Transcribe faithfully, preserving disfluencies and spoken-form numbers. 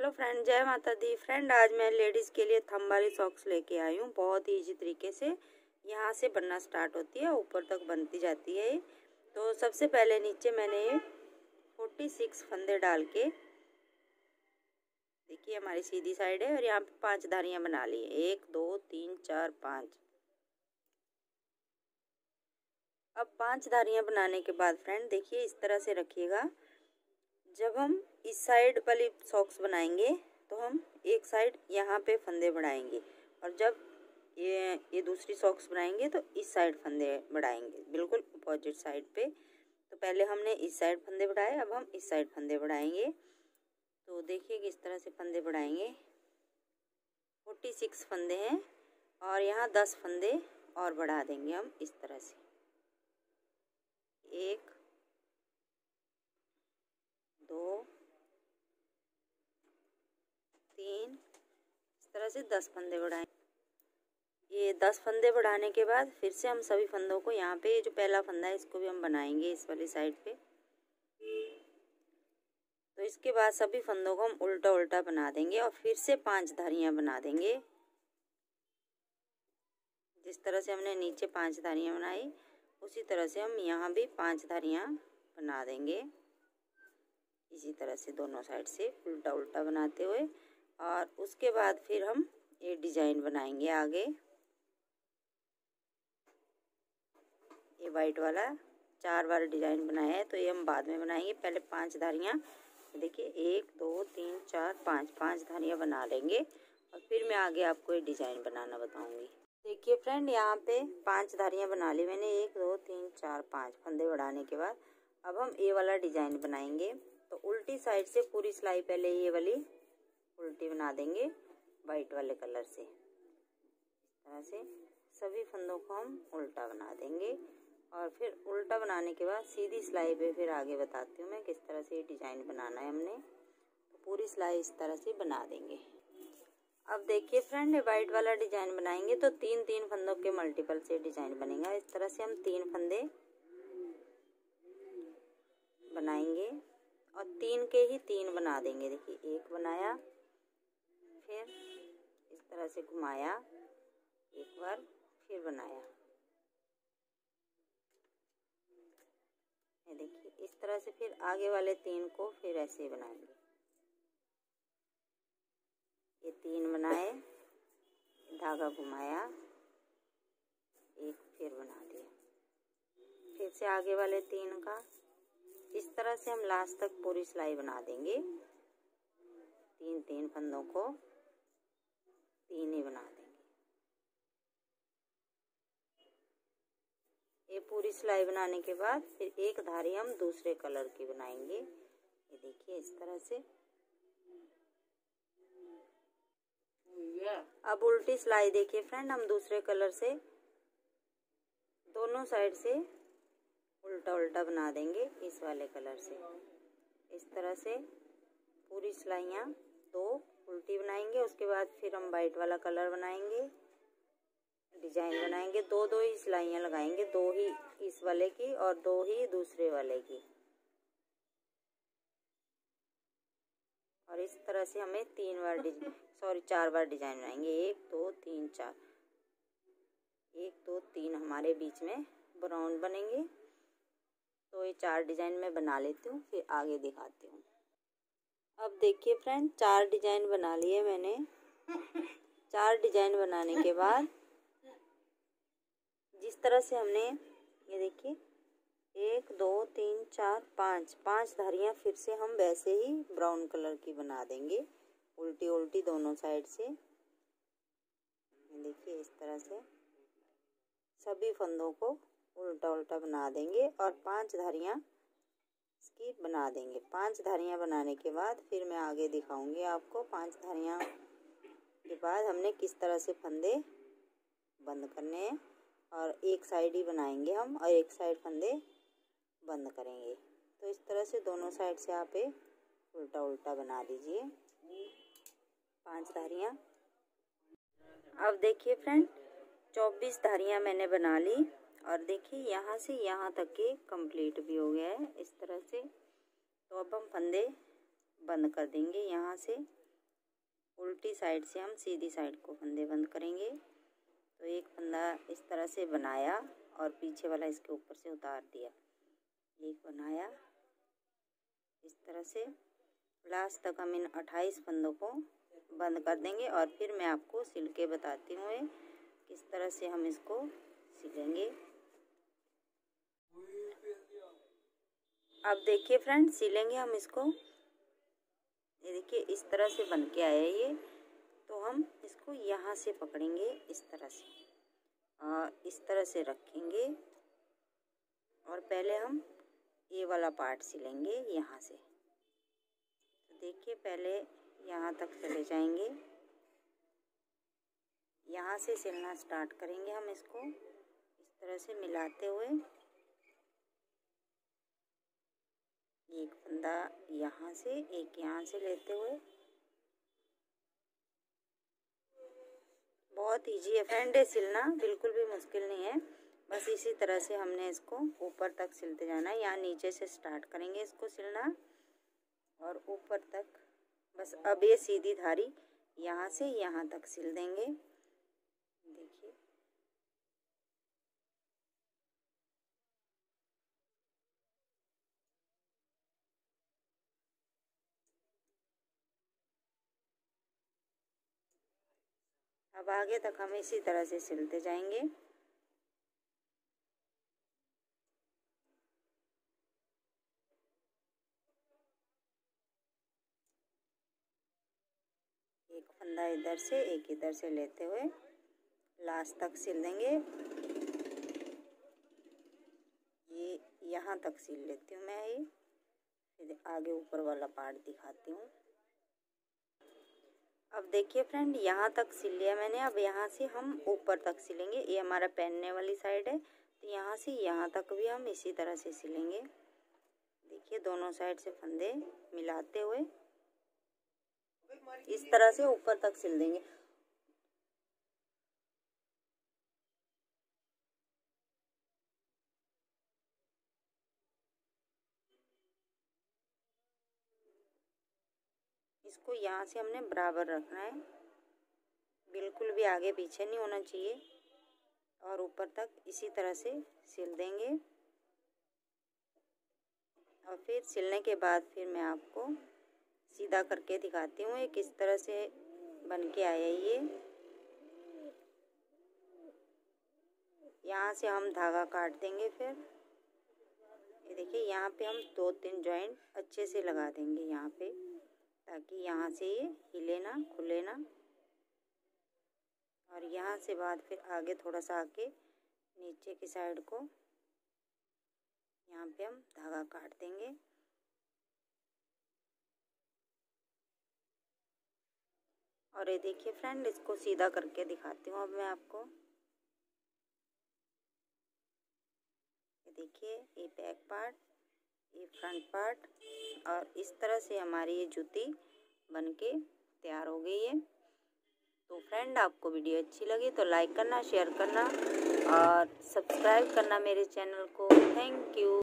Hello friend, जय माता दी। Friend, आज मैं लेडीज़ के लिए थंब वाली सॉक्स लेके आई हूँ। बहुत ही इजी तरीके से यहाँ से बनना स्टार्ट होती है, ऊपर तक बनती जाती है। तो सबसे पहले नीचे मैंने छियालीस फंदे डाल के, देखिए हमारी सीधी साइड है, और यहाँ पे पांच धारियाँ बना ली। एक दो तीन चार पाँच। अब पांच धारियाँ बनाने के बाद फ्रेंड देखिए इस तरह से रखिएगा। जब हम इस साइड वाली सॉक्स बनाएंगे तो हम एक साइड यहाँ पे फंदे बढ़ाएंगे, और जब ये ये दूसरी सॉक्स बनाएंगे तो इस साइड फंदे बढ़ाएंगे, बिल्कुल अपोजिट साइड पे। तो पहले हमने इस साइड फंदे बढ़ाए, अब हम इस साइड फंदे बढ़ाएंगे। तो देखिए किस तरह से फंदे बढ़ाएंगे। छियालीस फंदे हैं और यहाँ दस फंदे और बढ़ा देंगे हम इस तरह से। एक, दो, तीन, इस तरह से दस फंदे बढ़ाएं। ये दस फंदे बढ़ाने के बाद फिर से हम सभी फंदों को यहाँ पे, जो पहला फंदा है इसको भी हम बनाएंगे इस वाली साइड पे। तो इसके बाद सभी फंदों को हम उल्टा उल्टा बना देंगे और फिर से पांच धारियाँ बना देंगे। जिस तरह से हमने नीचे पांच धारियाँ बनाई उसी तरह से हम यहाँ भी पांच धारियाँ बना देंगे, इसी तरह से दोनों साइड से उल्टा उल्टा बनाते हुए। और उसके बाद फिर हम ये डिजाइन बनाएंगे आगे। ये वाइट वाला चार बार डिजाइन बनाया है, तो ये हम बाद में बनाएंगे। पहले पांच धारियाँ, देखिए एक दो तीन चार पाँच, पांच धारियाँ बना लेंगे और फिर मैं आगे आपको ये डिजाइन बनाना बताऊंगी। देखिए फ्रेंड, यहाँ पे पांच धारियाँ बना ली मैंने। एक दो तीन चार पाँच फंदे बढ़ाने के बाद अब हम ये वाला डिजाइन बनाएंगे। तो उल्टी साइड से पूरी सिलाई पहले ये वाली उल्टी बना देंगे वाइट वाले कलर से। इस तरह से सभी फंदों को हम उल्टा बना देंगे, और फिर उल्टा बनाने के बाद सीधी सिलाई पे फिर आगे बताती हूँ मैं किस तरह से ये डिजाइन बनाना है हमने। तो पूरी सिलाई इस तरह से बना देंगे। अब देखिए फ्रेंड, वाइट वाला डिजाइन बनाएंगे तो तीन तीन फंदों के मल्टीपल से डिजाइन बनेगा। इस तरह से हम तीन फंदे बनाएंगे और तीन के ही तीन बना देंगे। देखिए एक बनाया, फिर इस तरह से घुमाया, एक बार फिर बनाया। ये देखिए इस तरह से फिर आगे वाले तीन को फिर ऐसे बनाएंगे। ये तीन बनाए, धागा घुमाया, एक फिर बना दिया, फिर से आगे वाले तीन का। इस तरह से हम लास्ट तक पूरी सिलाई बना देंगे। तीन तीन फंदों को तीन ही बना देंगे। ये पूरी सिलाई बनाने के बाद फिर एक धारी हम दूसरे कलर की बनाएंगे। ये देखिए इस तरह से। अब उल्टी सिलाई देखिए फ्रेंड, हम दूसरे कलर से दोनों साइड से उल्टा उल्टा बना देंगे इस वाले कलर से। इस तरह से पूरी सिलाइयाँ दो उल्टी बनाएंगे। उसके बाद फिर हम वाइट वाला कलर बनाएंगे, डिजाइन बनाएंगे। दो दो ही सिलाइयाँ लगाएंगे, दो ही इस वाले की और दो ही दूसरे वाले की। और इस तरह से हमें तीन बार डिजाइन सॉरी चार बार डिजाइन बनाएंगे। एक दो तीन चार, एक दो तीन हमारे बीच में ब्राउन बनेंगे। तो ये चार डिजाइन मैं बना लेती हूँ, फिर आगे दिखाती हूँ। अब देखिए फ्रेंड, चार डिजाइन बना लिए मैंने। चार डिजाइन बनाने के बाद जिस तरह से हमने, ये देखिए एक दो तीन चार पाँच, पांच धारियाँ फिर से हम वैसे ही ब्राउन कलर की बना देंगे, उल्टी उल्टी दोनों साइड से। देखिए इस तरह से सभी फंदों को उल्टा उल्टा बना देंगे और पांच धारियाँ इसकी बना देंगे। पांच धारियाँ बनाने के बाद फिर मैं आगे दिखाऊंगी आपको। पांच धारियाँ के बाद हमने किस तरह से फंदे बंद करने हैं, और एक साइड ही बनाएंगे हम और एक साइड फंदे बंद करेंगे। तो इस तरह से दोनों साइड से आप उल्टा उल्टा बना लीजिए पांच धारियाँ। अब देखिए फ्रेंड, चौबीस धारियाँ मैंने बना ली, और देखिए यहाँ से यहाँ तक के कंप्लीट भी हो गया है इस तरह से। तो अब हम फंदे बंद कर देंगे यहाँ से। उल्टी साइड से हम सीधी साइड को फंदे बंद करेंगे। तो एक फंदा इस तरह से बनाया और पीछे वाला इसके ऊपर से उतार दिया, एक बनाया इस तरह से। लास्ट तक हम इन अट्ठाईस फंदों को बंद कर देंगे और फिर मैं आपको सिल के बताती हूँ किस तरह से हम इसको सिलेंगे। अब देखिए फ्रेंड, सिलेंगे हम इसको। ये देखिए इस तरह से बन के आया ये। तो हम इसको यहाँ से पकड़ेंगे इस तरह से और इस तरह से रखेंगे और पहले हम ये वाला पार्ट सिलेंगे यहाँ से। तो देखिए पहले यहाँ तक चले जाएंगे, यहाँ से सिलना स्टार्ट करेंगे हम इसको इस तरह से मिलाते हुए। एक फंदा यहाँ से, एक यहाँ से लेते हुए। बहुत इजी है फ्रेंड ये सिलना, बिल्कुल भी मुश्किल नहीं है। बस इसी तरह से हमने इसको ऊपर तक सिलते जाना है। यहाँ नीचे से स्टार्ट करेंगे इसको सिलना और ऊपर तक। बस अब ये सीधी धारी यहाँ से यहाँ तक सिल देंगे। देखिए अब आगे तक हम इसी तरह से सिलते जाएंगे। एक फंदा इधर से, एक इधर से लेते हुए लास्ट तक सिल देंगे। ये यहाँ तक सिल लेती हूँ मैं। ये फिर आगे ऊपर वाला पार्ट दिखाती हूँ। अब देखिए फ्रेंड, यहाँ तक सिल लिया मैंने। अब यहाँ से हम ऊपर तक सिलेंगे। ये हमारा पहनने वाली साइड है, तो यहाँ से यहाँ तक भी हम इसी तरह से सिलेंगे। देखिए दोनों साइड से फंदे मिलाते हुए इस तरह से ऊपर तक सिल देंगे। इसको यहाँ से हमने बराबर रखना है, बिल्कुल भी आगे पीछे नहीं होना चाहिए। और ऊपर तक इसी तरह से सिल देंगे। और फिर सिलने के बाद फिर मैं आपको सीधा करके दिखाती हूँ ये किस तरह से बन के आया। ये यहाँ से हम धागा काट देंगे। फिर ये देखिए यहाँ पे हम दो तीन जॉइंट अच्छे से लगा देंगे यहाँ पे, ताकि यहाँ से ये हिले ना, खुले ना। और यहाँ से बाद फिर आगे थोड़ा सा आके नीचे की साइड को यहाँ पे हम धागा काट देंगे। और ये देखिए फ्रेंड, इसको सीधा करके दिखाती हूँ अब मैं आपको। ये देखिए ये बैक पार्ट, ये फ्रंट पार्ट, और इस तरह से हमारी ये जूती बनके तैयार हो गई है। तो फ्रेंड, आपको वीडियो अच्छी लगी तो लाइक करना, शेयर करना और सब्सक्राइब करना मेरे चैनल को। Thank you.